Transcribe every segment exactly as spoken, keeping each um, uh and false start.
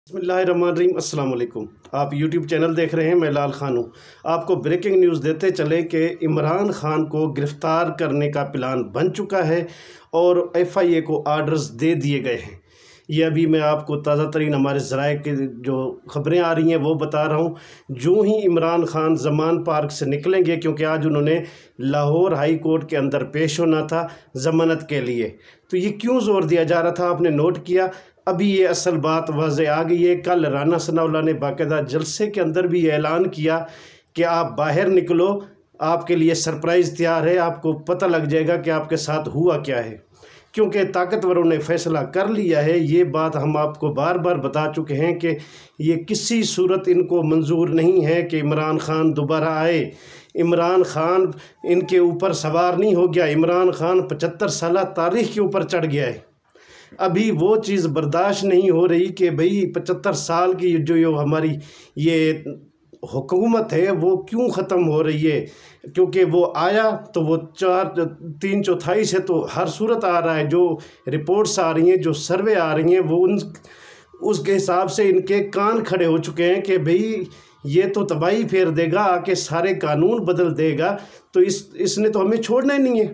बिस्मिल्लाहिर्रहमानिर्रहीम। अस्सलाम वालेकुम। आप यूट्यूब चैनल देख रहे हैं, मैं लाल खान हूँ। आपको ब्रेकिंग न्यूज़ देते चले कि इमरान खान को गिरफ़्तार करने का प्लान बन चुका है और एफ आई ए को आर्डर्स दे दिए गए हैं। ये अभी मैं आपको ताज़ा तरीन हमारे ज़राए के जो ख़बरें आ रही हैं वो बता रहा हूँ। जो ही इमरान खान ज़मान पार्क से निकलेंगे, क्योंकि आज उन्होंने लाहौर हाई कोर्ट के अंदर पेश होना था ज़मानत के लिए, तो ये क्यों ज़ोर दिया जा रहा था आपने नोट किया। अभी ये असल बात वाज़े आ गई है। कल राना सनाउल्लाह ने बाकायदा जलसे के अंदर भी ऐलान किया कि आप बाहर निकलो, आपके लिए सरप्राइज़ तैयार है, आपको पता लग जाएगा कि आपके साथ हुआ क्या है, क्योंकि ताकतवरों ने फ़ैसला कर लिया है। ये बात हम आपको बार बार बता चुके हैं कि ये किसी सूरत इनको मंजूर नहीं है कि इमरान खान दोबारा आए। इमरान खान इनके ऊपर सवार नहीं हो गया, इमरान खान पचहत्तर साल तारीख़ के ऊपर चढ़ गया है। अभी वो चीज़ बर्दाश्त नहीं हो रही कि भाई पचहत्तर साल की जो यो हमारी ये हुकूमत है वो क्यों ख़त्म हो रही है, क्योंकि वो आया तो वो चार तीन चौथाई से तो हर सूरत आ रहा है। जो रिपोर्ट्स आ रही हैं, जो सर्वे आ रही हैं, वो उन उसके हिसाब से इनके कान खड़े हो चुके हैं कि भाई ये तो तबाही फेर देगा, आके सारे कानून बदल देगा, तो इस इसने तो हमें छोड़ना ही नहीं है।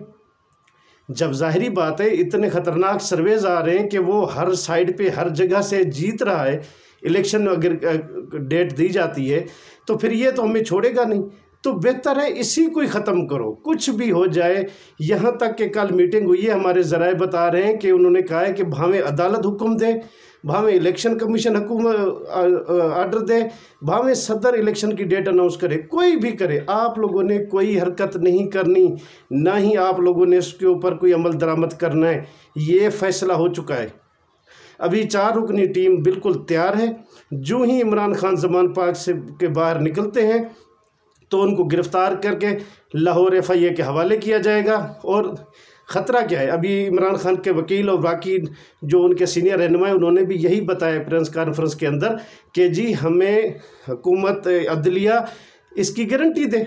जब ज़ाहिरी बात है इतने ख़तरनाक सर्वेज आ रहे हैं कि वो हर साइड पे हर जगह से जीत रहा है, इलेक्शन अगर डेट दी जाती है तो फिर ये तो हमें छोड़ेगा नहीं। तो बेहतर है इसी को ही ख़त्म करो, कुछ भी हो जाए। यहाँ तक कि कल मीटिंग हुई है, हमारे ज़राए बता रहे हैं कि उन्होंने कहा है कि भावें अदालत हुक्म दे, भावें इलेक्शन कमीशन हुकूमत आर्डर दे, भावें सदर इलेक्शन की डेट अनाउंस करे, कोई भी करे, आप लोगों ने कोई हरकत नहीं करनी, ना ही आप लोगों ने उसके ऊपर कोई अमल दरामद करना है। ये फैसला हो चुका है। अभी चार रुकनी टीम बिल्कुल तैयार है। जो ही इमरान खान ज़मान पार्क से के बाहर निकलते हैं तो उनको गिरफ़्तार करके लाहौर एफ आई ए के हवाले किया जाएगा। और ख़तरा क्या है, अभी इमरान खान के वकील और बाकी जो उनके सीनियर रहनुमा उन्होंने भी यही बताया प्रेस कॉन्फ्रेंस के अंदर कि जी हमें हुकूमत अदलिया इसकी गारंटी दे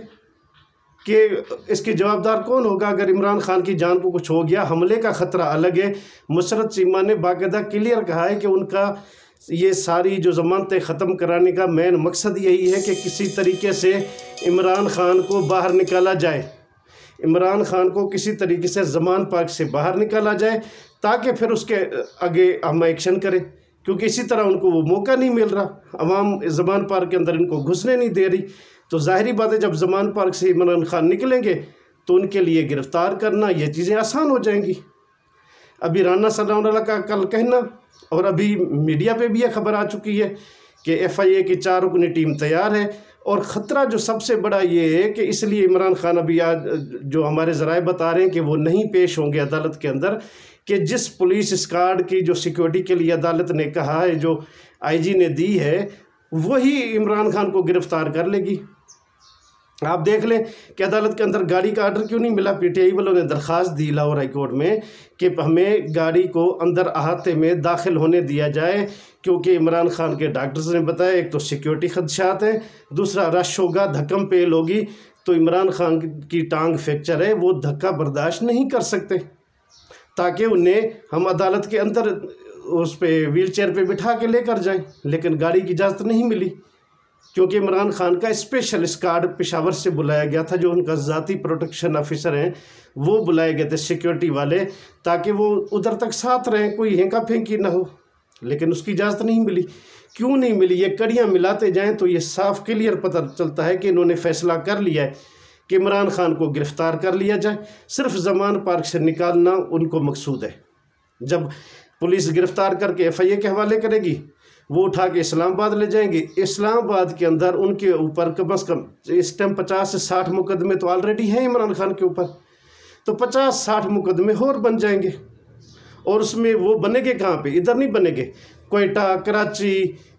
कि इसके जवाबदार कौन होगा अगर इमरान खान की जान को कुछ हो गया। हमले का ख़तरा अलग है। मुशर्रत चीमा ने बाकायदा क्लियर कहा है कि उनका ये सारी जो ज़मानतें ख़त्म कराने का मेन मकसद यही है कि किसी तरीके से इमरान खान को बाहर निकाला जाए, इमरान खान को किसी तरीके से ज़मान पार्क से बाहर निकाला जाए ताकि फिर उसके आगे हम एक्शन करें, क्योंकि इसी तरह उनको वो मौका नहीं मिल रहा। अवाम ज़मान पार्क के अंदर इनको घुसने नहीं दे रही। तो ज़ाहिरी बात है जब ज़मान पार्क से इमरान खान निकलेंगे तो उनके लिए गिरफ़्तार करना ये चीज़ें आसान हो जाएंगी। अभी राना सनाउल्लाह का कल कहना और अभी मीडिया पे भी यह खबर आ चुकी है कि एफ आई ए की चार रुकनी टीम तैयार है। और ख़तरा जो सबसे बड़ा ये है कि इसलिए इमरान खान अभी आज जो हमारे ज़राए बता रहे हैं कि वो नहीं पेश होंगे अदालत के अंदर, कि जिस पुलिस स्क्वाड की जो सिक्योरिटी के लिए अदालत ने कहा है, जो आई जी ने दी है, वही इमरान खान को गिरफ़्तार कर लेगी। आप देख लें कि अदालत के अंदर गाड़ी का आर्डर क्यों नहीं मिला। पी टी आई वालों ने दरख्वास्त दी लाहौर हाई कोर्ट में कि हमें गाड़ी को अंदर अहाते में दाखिल होने दिया जाए, क्योंकि इमरान खान के डॉक्टर्स ने बताया एक तो सिक्योरिटी खदशात हैं, दूसरा रश होगा, धक्कम पेल होगी, तो इमरान खान की टांग फ्रैक्चर है, वो धक्का बर्दाश्त नहीं कर सकते, ताकि उन्हें हम अदालत के अंदर उस पर व्हील चेयर पर बिठा के लेकर जाएँ। लेकिन गाड़ी की इजाज़त नहीं मिली, क्योंकि इमरान खान का स्पेशल स्क्वाड पेशावर से बुलाया गया था, जो उनका ज़ाती प्रोटेक्शन ऑफिसर हैं वो बुलाए गए थे सिक्योरिटी वाले, ताकि वो उधर तक साथ रहें, कोई हेंका फेंकी ना हो। लेकिन उसकी इजाज़त नहीं मिली। क्यों नहीं मिली, ये कड़ियाँ मिलाते जाएं तो ये साफ क्लियर पता चलता है कि इन्होंने फ़ैसला कर लिया है कि इमरान खान को गिरफ़्तार कर लिया जाए। सिर्फ ज़मान पार्क से निकालना उनको मकसूद है। जब पुलिस गिरफ़्तार करके एफ आई ए के हवाले करेगी, वो उठा के इस्लामाबाद ले जाएंगे। इस्लामाबाद के अंदर उनके ऊपर कम अज़ कम इस टाइम पचास से साठ मुकदमे तो ऑलरेडी हैं इमरान खान के ऊपर, तो पचास साठ मुकदमे और बन जाएंगे। और उसमें वो बनेंगे कहाँ पे, इधर नहीं बनेंगे, कोयटा, कराची,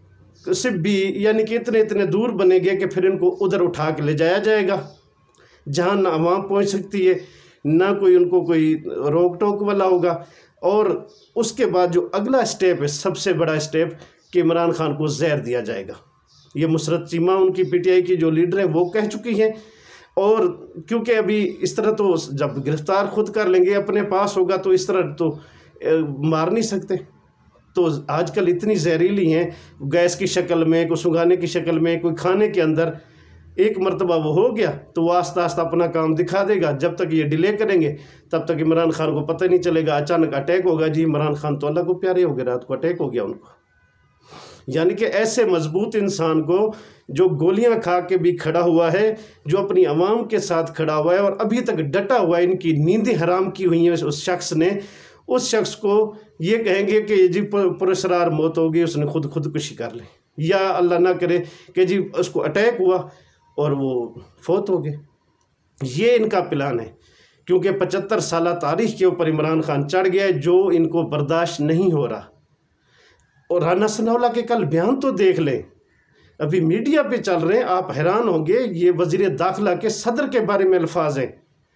सिब्बी, यानी कि इतने इतने दूर बनेंगे कि फिर इनको उधर उठा के ले जाया जाएगा, जहाँ ना आवाम पहुँच सकती है, ना कोई उनको कोई रोक टोक वाला होगा। और उसके बाद जो अगला स्टेप है, सबसे बड़ा स्टेप, कि इमरान खान को जहर दिया जाएगा। ये मुशर्रत चीमा उनकी पी टी आई की जो लीडर हैं वो कह चुकी हैं। और क्योंकि अभी इस तरह तो जब गिरफ़्तार खुद कर लेंगे, अपने पास होगा, तो इस तरह तो मार नहीं सकते। तो आजकल इतनी जहरीली हैं, गैस की शक्ल में, कोई सुंघाने की शक्ल में, कोई खाने के अंदर। एक मरतबा वो हो गया तो वो आस्ता आस्ता अपना काम दिखा देगा। जब तक ये डिले करेंगे तब तक इमरान खान को पता नहीं चलेगा। अचानक अटैक होगा, जी इमरान खान तो अल्लाह को प्यारे हो गए, रात को अटैक हो गया उनको। यानी कि ऐसे मजबूत इंसान को जो गोलियां खा के भी खड़ा हुआ है, जो अपनी आवाम के साथ खड़ा हुआ है और अभी तक डटा हुआ है, इनकी नींदें हराम की हुई हैं उस शख्स ने, उस शख्स को ये कहेंगे कि जी पुरस्कार मौत होगी, उसने खुद खुदकुशी कर ली, या अल्लाह ना करे कि जी उसको अटैक हुआ और वो फौत हो गए। ये इनका प्लान है, क्योंकि पचहत्तर साल तारीख के ऊपर इमरान खान चढ़ गया है, जो इनको बर्दाश्त नहीं हो रहा। और राना सनाउल्लाह के कल बयान तो देख लें, अभी मीडिया पे चल रहे हैं, आप हैरान होंगे। ये वज़ीर दाखिला के सदर के बारे में अल्फाज हैं,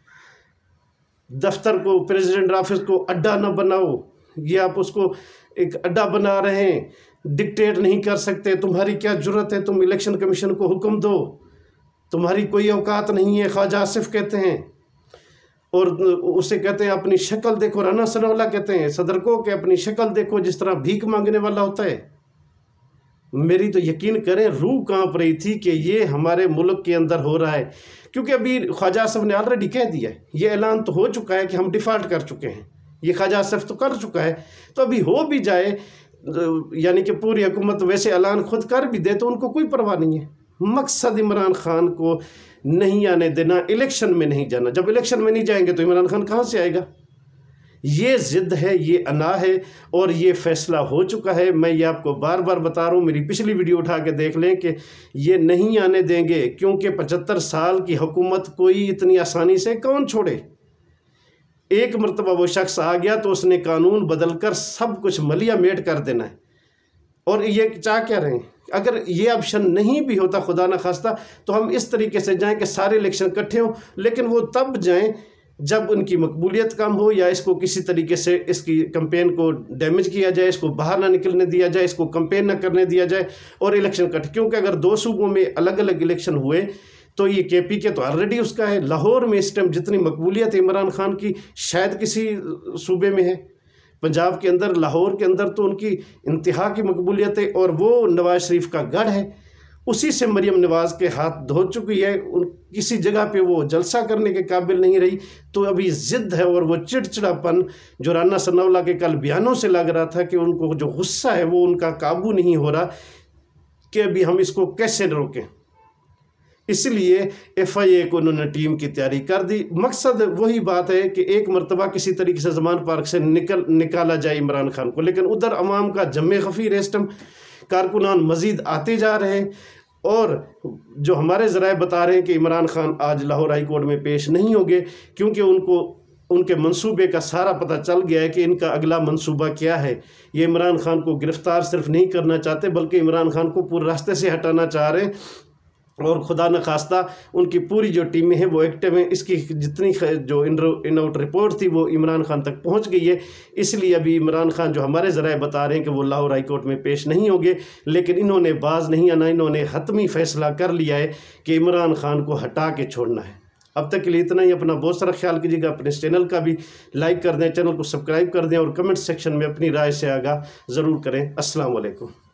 दफ्तर को, प्रेसिडेंट ऑफिस को अड्डा न बनाओ, ये आप उसको एक अड्डा बना रहे हैं, डिक्टेट नहीं कर सकते, तुम्हारी क्या जुर्रत है, तुम इलेक्शन कमीशन को हुक्म दो, तुम्हारी कोई औकात नहीं है, ख्वाजा आसिफ कहते हैं। और उसे कहते हैं अपनी शक्ल देखो, राना सनाउल्लाह कहते हैं सदर को कि अपनी शक्ल देखो, जिस तरह भीख मांगने वाला होता है। मेरी तो यकीन करें रूह कांप रही थी कि ये हमारे मुल्क के अंदर हो रहा है, क्योंकि अभी ख्वाजा आसिफ ने ऑलरेडी कह दिया है, ये ऐलान तो हो चुका है कि हम डिफ़ॉल्ट कर चुके हैं, ये ख्वाजा आसिफ तो कर चुका है। तो अभी हो भी जाए, यानी कि पूरी हुकूमत वैसे ऐलान खुद कर भी दे तो उनको कोई परवाह नहीं है। मकसद इमरान खान को नहीं आने देना, इलेक्शन में नहीं जाना। जब इलेक्शन में नहीं जाएंगे तो इमरान खान कहाँ से आएगा? ये ज़िद है, ये अना है, और ये फ़ैसला हो चुका है। मैं ये आपको बार बार बता रहा हूँ, मेरी पिछली वीडियो उठा के देख लें कि ये नहीं आने देंगे, क्योंकि पचहत्तर साल की हुकूमत कोई इतनी आसानी से कौन छोड़े। एक मरतबा वो शख्स आ गया तो उसने कानून बदल कर सब कुछ मलिया मेट कर देना है। और ये चाह क्या रहे हैं? अगर ये ऑप्शन नहीं भी होता, खुदा न खास्ता, तो हम इस तरीके से जाएं कि सारे इलेक्शन इकट्ठे हों, लेकिन वो तब जाएं जब उनकी मकबूलियत कम हो, या इसको किसी तरीके से इसकी कंपेन को डैमेज किया जाए, इसको बाहर ना निकलने दिया जाए, इसको कंपेन ना करने दिया जाए और इलेक्शन इकट्ठे। क्योंकि अगर दो सूबों में अलग अलग इलेक्शन हुए तो ये के पी के तो ऑलरेडी उसका है। लाहौर में इस टाइम जितनी मकबूलियत है इमरान खान की, शायद किसी सूबे में है। पंजाब के अंदर, लाहौर के अंदर तो उनकी इंतहा की मकबूलियत है, और वो नवाज शरीफ का गढ़ है, उसी से मरीम नवाज के हाथ धो चुकी है। उन किसी जगह पे वो जलसा करने के काबिल नहीं रही। तो अभी ज़िद है, और वो चिड़चिड़ापन जो राना सनाउल्लाह के कल बयानों से लग रहा था कि उनको जो गुस्सा है वो उनका काबू नहीं हो रहा कि अभी हम इसको कैसे रोकें। इसलिए एफ आई ए को उन्होंने टीम की तैयारी कर दी। मकसद वही बात है कि एक मरतबा किसी तरीके से ज़मान पार्क से निकल निकाला जाए इमरान खान को, लेकिन उधर अवाम का जमे खफी रेस्टम, कारकुनान मज़ीद आते जा रहे हैं। और जो हमारे ज़राए बता रहे हैं कि इमरान खान आज लाहौर हाई कोर्ट में पेश नहीं होंगे, क्योंकि उनको उनके मंसूबे का सारा पता चल गया है कि इनका अगला मंसूबा क्या है। ये इमरान खान को गिरफ़्तार सिर्फ नहीं करना चाहते, बल्कि इमरान खान को पूरे रास्ते से हटाना चाह रहे हैं। और खुदा न खास्ता उनकी पूरी जो टीमें हैं वो एक्टिव हैं। इसकी जितनी जो इन आउट रिपोर्ट थी वो इमरान खान तक पहुंच गई है। इसलिए अभी इमरान खान जो हमारे ज़राए बता रहे हैं कि वो लाहौर हाई कोर्ट में पेश नहीं होंगे, लेकिन इन्होंने बाज नहीं आना, इन्होंने हतमी फ़ैसला कर लिया है कि इमरान खान को हटा के छोड़ना है। अब तक के लिए इतना ही। अपना बहुत सारा ख्याल कीजिएगा। अपने इस चैनल का भी लाइक कर दें, चैनल को सब्सक्राइब कर दें, और कमेंट सेक्शन में अपनी राय से आगाह ज़रूर करें। अस्सलाम वालेकुम।